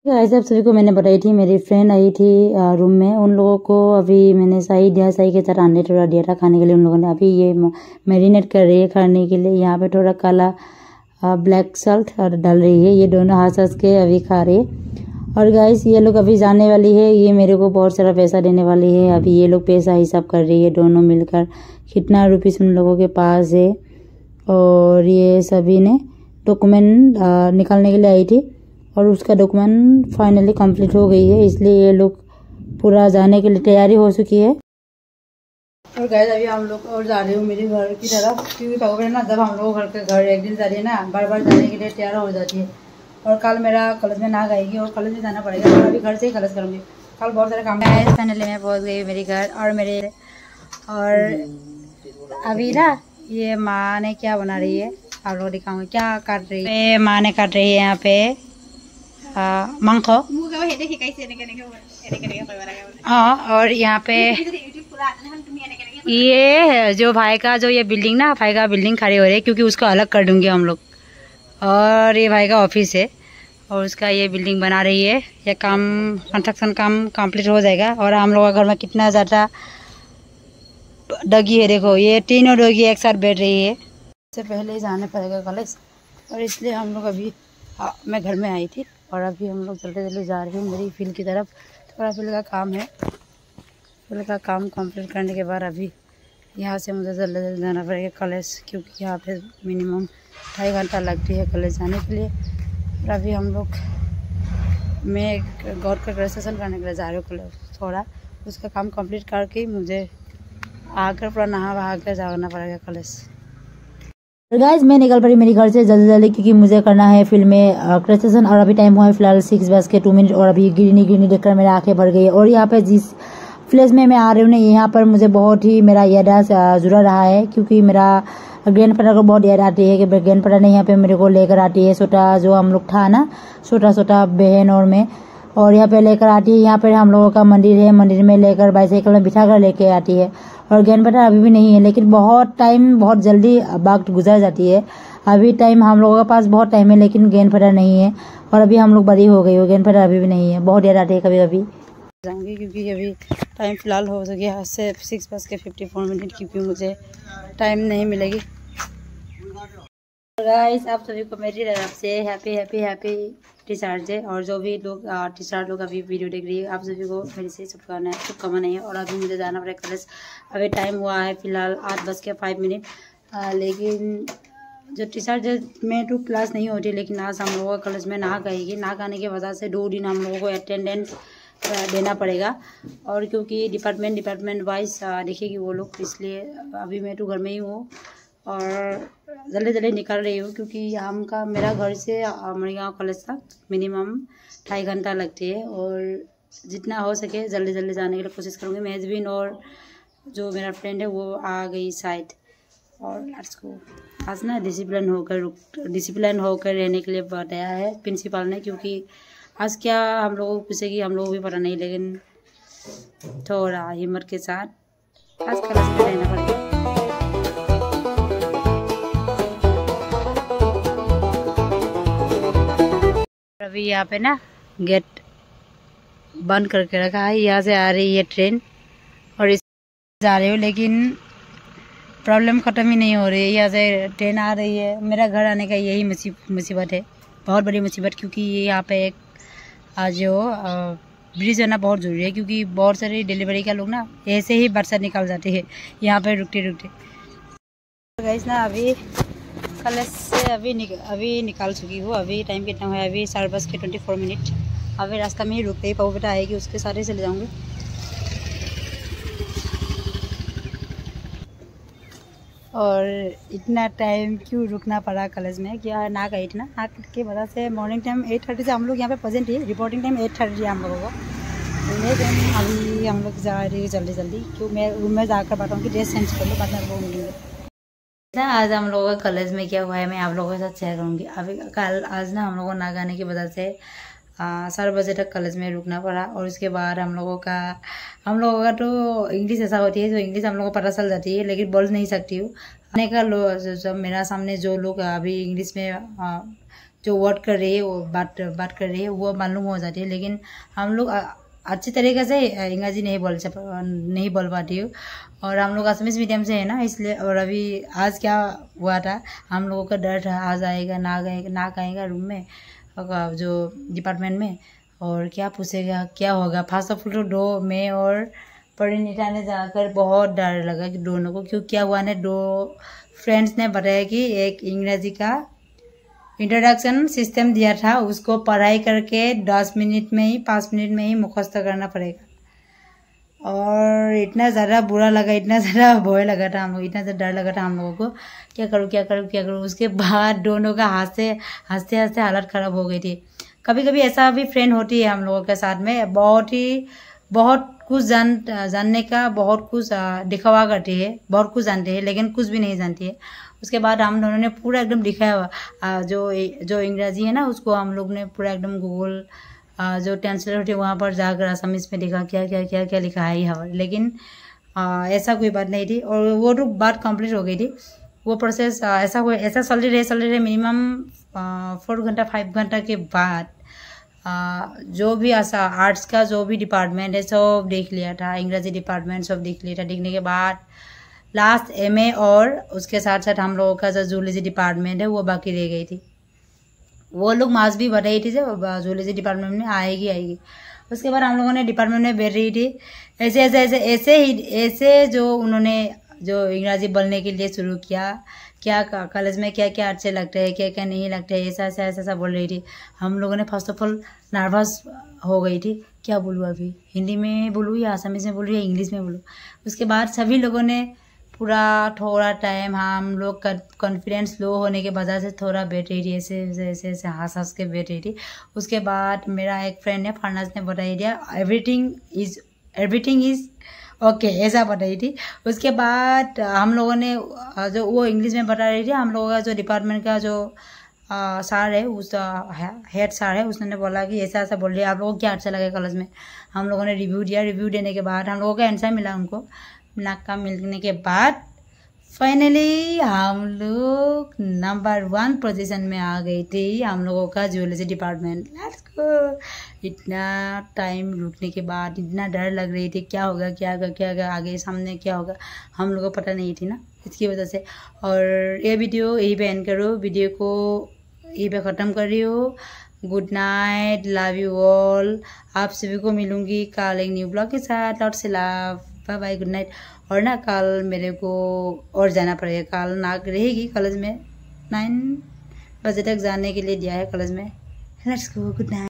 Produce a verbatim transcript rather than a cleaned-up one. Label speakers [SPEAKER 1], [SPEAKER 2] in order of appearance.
[SPEAKER 1] ऐसे सभी को मैंने बताई थी, मेरी फ्रेंड आई थी रूम में, उन लोगों को अभी मैंने सही दिया, सही के साथ अंडे थोड़ा दिया था खाने के लिए। उन लोगों ने अभी ये मैरिनेट कर रही है खाने के लिए। यहाँ पे थोड़ा काला ब्लैक सॉल्ट और डाल रही है। ये दोनों हंस हंस के अभी खा रही है। और गाइस ये लोग अभी जाने वाली है, ये मेरे को बहुत सारा पैसा देने वाली है। अभी ये लोग पैसा हिसाब कर रही है दोनों मिलकर, कितना रुपीस उन लोगों के पास है। और ये सभी ने डॉक्यूमेंट निकालने के लिए आई थी और उसका डॉक्यूमेंट फाइनली कंप्लीट हो गई है, इसलिए ये लोग पूरा जाने के लिए तैयारी हो चुकी है। और गाइस अभी हम लोग और जा रहे हो मेरे घर की तरफ, क्योंकि पापा ना जब हम लोग घर के घर एक दिन जा रही है ना, बार बार जाने के लिए तैयार हो जाती है। और कल मेरा कॉलेज में ना गाएगी और कॉलेज में जाना पड़ेगा, और अभी घर से ही कॉलेज करूँगी। कल बहुत सारे काम है। फाइनली मैं पहुँच गई मेरे घर और मेरे और अभी ना ये माँ ने क्या बना रही है आप लोग दिखाऊंगी। क्या काट रही है माँ ने, काट रही है यहाँ पे मांस। हाँ, और यहाँ पे ये जो भाई का जो ये बिल्डिंग ना, भाई का बिल्डिंग खड़ी हो रही है क्योंकि उसको अलग कर दूंगी हम लोग। और ये भाई का ऑफिस है और उसका ये बिल्डिंग बना रही है। ये काम कंस्ट्रक्शन काम कंप्लीट हो जाएगा। और हम लोग का घर में कितना ज़्यादा डॉगी है, देखो ये तीनों डॉगी एक साथ बैठ रही है। इससे पहले ही जाने पड़ेगा कॉलेज, और इसलिए हम लोग अभी आ, मैं घर में आई थी और अभी हम लोग जल्दी जल्दी जा रहे हैं मेरी फील्ड की तरफ। थोड़ा फील्ड का काम है, फील्ड का काम कंप्लीट करने के बाद अभी यहाँ से मुझे जल्दी जल्दी जाना पड़ेगा कॉलेज, क्योंकि यहाँ पे मिनिमम ढाई घंटा लगती है कॉलेज जाने के लिए। और अभी हम लोग मैं गॉड का ग्रेजुएशन करने के लिए जा रही हूँ कॉलेज। थोड़ा उसका काम कंप्लीट करके मुझे आकर पूरा नहा वहा कर जाना पड़ेगा कॉलेज। गाइस मैं निकल पड़ी मेरी घर से जल्दी जल्दी, क्योंकि मुझे करना है फिल्म में ग्रेजुएशन। और अभी टाइम हुआ है फिलहाल सिक्स बज के टू मिनट और अभी गिरनी गिरनी देखकर मेरी आंखें भर गई है। और यहाँ पे जिस प्लेस में मैं आ रही हूँ ना, यहाँ पर मुझे बहुत ही मेरा याद जुड़ा रहा है, क्योंकि मेरा ग्रैंड फादर को बहुत याद आती है कि ग्रैंड फादर ने यहाँ पे मेरे को लेकर आती है, छोटा जो हम लोग था ना, छोटा छोटा बहन और मैं, और यहाँ पे लेकर आती है। यहाँ पर हम लोगों का मंदिर है, मंदिर में लेकर बाइसाइकिल में बिठा कर लेके आती है। और ग्रैंड फादर अभी भी नहीं है, लेकिन बहुत टाइम बहुत जल्दी वक्त गुजर जाती है। अभी टाइम हम लोगों के पास बहुत टाइम है, लेकिन ग्रैंड फादर नहीं है। और अभी हम लोग बड़ी हो गई हो, ग्रैंड फादर अभी भी नहीं है। बहुत याद आती है कभी कभी जाऊँगी, क्योंकि अभी टाइम फिलहाल हो गया से सिक्स बज के फिफ्टी फोर मिनट, क्योंकि मुझे टाइम नहीं मिलेगी। गाइस आप सभी को मेरी तरफ से happy happy happy teachers day. और जो भी लोग टीचर लोग अभी वीडियो देख रही है, आप सभी को मेरी से शुभकामनाएं शुभकामनाएं है। और अभी मुझे जाना पड़ेगा कॉलेज। अभी टाइम हुआ है फिलहाल आठ बज के फाइव मिनट, लेकिन जो टीचर डे में तो क्लास नहीं होती, लेकिन आज हम लोगों का कॉलेज में ना गएगी। ना गाने की वजह से दो दिन हम लोगों को अटेंडेंस देना पड़ेगा। और क्योंकि डिपार्टमेंट डिपार्टमेंट वाइज देखेगी वो लोग, इसलिए अभी मैं तो घर में ही हूँ और जल्दी जल्दी निकल रही हूँ, क्योंकि हम का मेरा घर से मड़गाँव कॉलेज तक मिनिमम ढाई घंटा लगती है। और जितना हो सके जल्दी जल्दी जाने के लिए कोशिश करूँगी। मेजबिन और जो मेरा फ्रेंड है वो आ गई शायद। और आज को आज ना डिसिप्लिन होकर डिसिप्लिन होकर रहने के लिए बताया है प्रिंसिपल ने, क्योंकि आज क्या हम लोगों को पूछेगी हम लोगों को भी पता नहीं, लेकिन थोड़ा हिम्मत के साथ आज क्लास में रहना पड़ेगा। अभी यहाँ पे ना गेट बंद करके रखा है। यहाँ से आ रही है ट्रेन और इस जा रही हूँ, लेकिन प्रॉब्लम ख़त्म ही नहीं हो रही है। यहाँ से ट्रेन आ रही है। मेरा घर आने का यही मुसीबत है, बहुत बड़ी मुसीबत, क्योंकि ये यहाँ पे एक जो ब्रिज है ना बहुत ज़रूरी है, क्योंकि बहुत सारी डिलीवरी का लोग ना ऐसे ही बरसात निकल जाते हैं यहाँ पे रुकते रुकते। गाइस ना अभी कॉलेज से अभी निक, अभी निकाल चुकी हूँ। अभी टाइम कितना है, अभी साढ़े बज के ट्वेंटी फोर मिनट। अभी रास्ता में ही रुकते ही पापा बेटा आएगी, उसके साथ ही चले जाऊँगी। और इतना टाइम क्यों रुकना पड़ा कॉलेज में, क्या ना गई थी ना, ना की वजह से मॉर्निंग टाइम एट थर्टी से हम लोग यहाँ पे प्रेजेंट है। रिपोर्टिंग टाइम एट थर्टी है हम लोगों को, लेकिन अभी हम लोग जा रही है जल्दी जल्दी, क्यों मैं रूम में जाकर बताऊँ कि ड्रेस चेंज कर लो, बाद में वो मिलेंगे। आज हम लोगों का कॉलेज में क्या हुआ है मैं आप लोगों के साथ शेयर करूँगी। अभी कल आज ना हम लोगों को ना गाने की वजह से चार बजे तक कॉलेज में रुकना पड़ा। और उसके बाद हम लोगों का हम लोगों का तो इंग्लिश ऐसा होती है, जो इंग्लिश हम लोगों को पता चल जाती है, लेकिन बोल नहीं सकती हूँ। आने का लो जब मेरा सामने जो लोग अभी इंग्लिश में जो वर्ड कर रही है वो बात बात कर रही है वो मालूम हो जाती है, लेकिन हम लोग अच्छी तरीके से अंग्रेजी नहीं बोल नहीं बोल पाती हूँ। और हम लोग असमीज मीडियम से है ना, इसलिए। और अभी आज क्या हुआ था, हम लोगों का डर था आज आएगा ना आएगा ना आएगा रूम में, जो डिपार्टमेंट में, और क्या पूछेगा क्या होगा। फर्स्ट ऑफ ऑल तो दो मैं और परिणीता ने जाकर बहुत डर लगा कि दोनों को, क्यों क्या हुआ ने दो फ्रेंड्स ने बताया कि एक अंग्रेजी का इंट्रोडक्शन सिस्टम दिया था, उसको पढ़ाई करके दस मिनट में ही पाँच मिनट में ही मुखस्त करना पड़ेगा। और इतना ज़्यादा बुरा लगा, इतना ज़्यादा भय लगा था हम लोग, इतना ज़्यादा डर लगा था हम लोगों को, क्या करूँ क्या करूँ क्या करूँ। उसके बाद दोनों का हंसते हंसते हंसते हालत ख़राब हो गई थी। कभी कभी ऐसा भी फ्रेंड होती है हम लोगों के साथ में, बहुत ही बहुत कुछ जान जानने का बहुत कुछ दिखावा करती है, बहुत कुछ जानते हैं लेकिन कुछ भी नहीं जानती है। उसके बाद हम दोनों ने पूरा एकदम दिखाया हुआ जो जो अंग्रेजी है ना, उसको हम लोग ने पूरा एकदम गूगल जो ट्रांसलेटर होती है वहाँ पर जाकर असमीज में देखा क्या क्या क्या क्या लिखा है यहाँ, लेकिन आ, ऐसा कोई बात नहीं थी। और वो तो बात कंप्लीट हो गई थी। वो प्रोसेस ऐसा हुआ ऐसा चलते रहे चलते रहे मिनिमम फोर घंटा फाइव घंटा के बाद आ, जो भी ऐसा आर्ट्स का जो भी डिपार्टमेंट है सब देख लिया था, अंग्रेजी डिपार्टमेंट सब देख लिया था। देखने के बाद लास्ट एमए और उसके साथ साथ हम लोगों का जो जूलॉजी डिपार्टमेंट है वो बाकी रह गई थी। वो लोग मार्क्स भी बताई थी जब जूलॉजी डिपार्टमेंट में आएगी आएगी। उसके बाद हम लोगों ने डिपार्टमेंट में बैठ रही थी, ऐसे ऐसे ऐसे ऐसे ही ऐसे जो उन्होंने जो अंग्रेजी बोलने के लिए शुरू किया, क्या कॉलेज में क्या क्या अच्छे लगते हैं क्या क्या नहीं लगते है, ऐसा ऐसा ऐसा ऐसा बोल रही थी। हम लोगों ने फर्स्ट ऑफ ऑल नर्वस हो गई थी, क्या बोलूँ अभी, हिंदी में बोलूँ या असमीज में बोलूँ या इंग्लिश में बोलूँ। उसके बाद सभी लोगों ने पूरा थोड़ा टाइम हम लोग कॉन्फिडेंस लो होने के वजह से थोड़ा बैठ रही थी, ऐसे ऐसे ऐसे हंस हंस के बैठ रही थी। उसके बाद मेरा एक फ्रेंड है फरनाज ने बता दिया everything is everything is okay ऐसा बताई थी। उसके बाद हम लोगों ने जो वो इंग्लिश में बता रही थी, हम लोगों का जो डिपार्टमेंट का जो सर है उस हेड सर है, उसने बोला कि ऐसा ऐसा बोल रही है, आप लोगों को क्या अच्छा लगे कॉलेज में। हम लोगों ने रिव्यू दिया, रिव्यू देने के बाद हम लोगों का आंसर मिला, उनको नाक का मिलने के बाद फाइनली हम लोग नंबर वन पोजीशन में आ गई थी, हम लोगों का जूलॉजी डिपार्टमेंट। Let's go. इतना टाइम रुकने के बाद इतना डर लग रही थी, क्या होगा क्या होगा क्या होगा आगे सामने क्या होगा, हम लोगों को पता नहीं थी ना, इसकी वजह से। और ये वीडियो यही पे एंड करो, वीडियो को यही पे ख़त्म कर रही हो। Good night, love you all. आप सभी को मिलूंगी कल एक न्यू ब्लॉग के साथ। लॉट से love, bye bye, good night. और ना कल मेरे को और जाना पड़ेगा, कल नाक रहेगी कॉलेज में, नाइन बजे तक जाने के लिए दिया है कॉलेज में। Let's go, good night.